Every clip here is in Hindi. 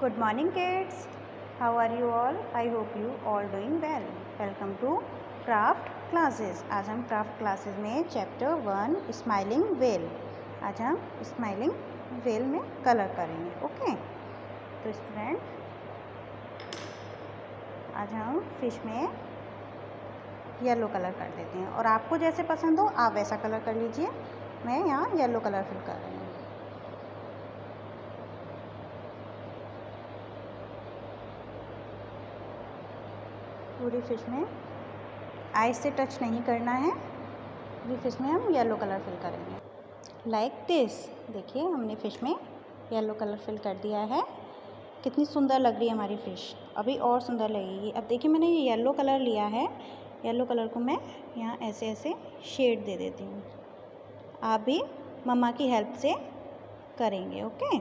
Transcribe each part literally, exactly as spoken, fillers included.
Good morning kids. How are you all? I hope you all doing well. Welcome to craft classes. आज हम craft classes में chapter वन स्माइलिंग whale आज हम स्माइलिंग whale में कलर करेंगे. ओके तो स्टूडेंट आज हम फिश में येलो कलर कर देते हैं और आपको जैसे पसंद हो आप वैसा कलर कर लीजिए. मैं यहाँ येलो कलर फिल कर रही हूँ. पूरी फिश में आइस से टच नहीं करना है. पूरी फिश में हम येलो कलर फिल करेंगे लाइक दिस. देखिए हमने फिश में येलो कलर फिल कर दिया है. कितनी सुंदर लग रही है हमारी फ़िश. अभी और सुंदर लगेगी. अब देखिए मैंने ये येलो कलर लिया है. येलो कलर को मैं यहाँ ऐसे ऐसे शेड दे देती हूँ. आप भी मम्मा की हेल्प से करेंगे. ओके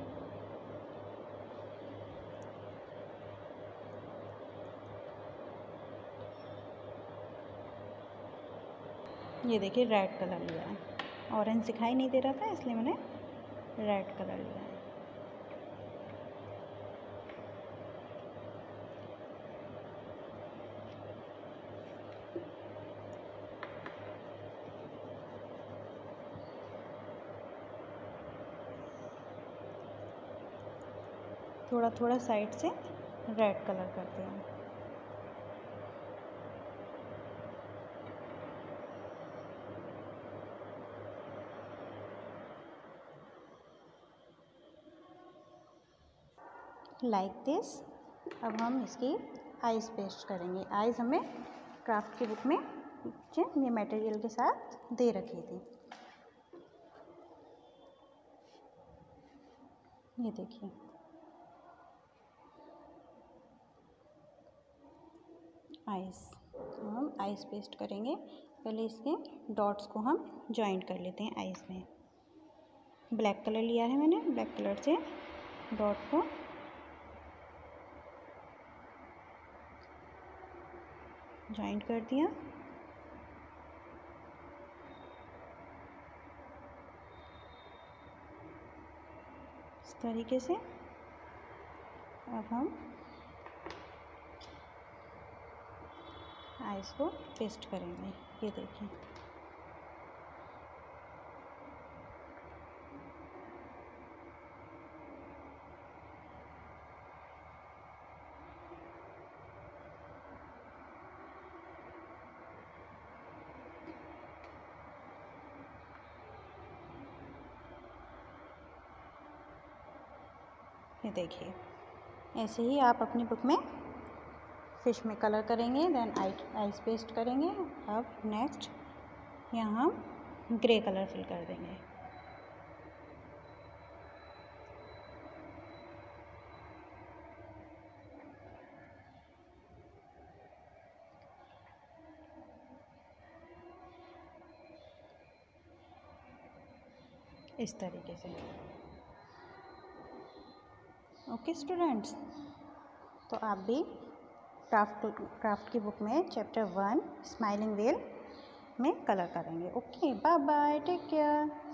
ये देखिए रेड कलर लिया है. ऑरेंज दिखाई नहीं दे रहा था इसलिए मैंने रेड कलर लिया है. थोड़ा थोड़ा साइड से रेड कलर करते हैं. Like this. अब हम इसकी आइज पेस्ट करेंगे. आइज हमें क्राफ्ट की बुक में ये मटेरियल के साथ दे रखी थी. ये देखिए आइस. हम आइस पेस्ट करेंगे. पहले इसके डॉट्स को हम जॉइंट कर लेते हैं आइस में. ब्लैक कलर लिया है मैंने. ब्लैक कलर से डॉट को जॉइंट कर दिया. इस तरीके से अब हम आइस को पेस्ट करेंगे. ये देखिए ये देखिए ऐसे ही आप अपनी बुक में फिश में कलर करेंगे. देन आइस पेस्ट करेंगे. अब नेक्स्ट यहाँ हम ग्रे कलर फिल कर देंगे. इस तरीके से. ओके स्टूडेंट्स तो आप भी क्राफ्ट क्राफ्ट की बुक में चैप्टर वन स्माइलिंग व्हेल में कलर करेंगे. Okay bye bye take care.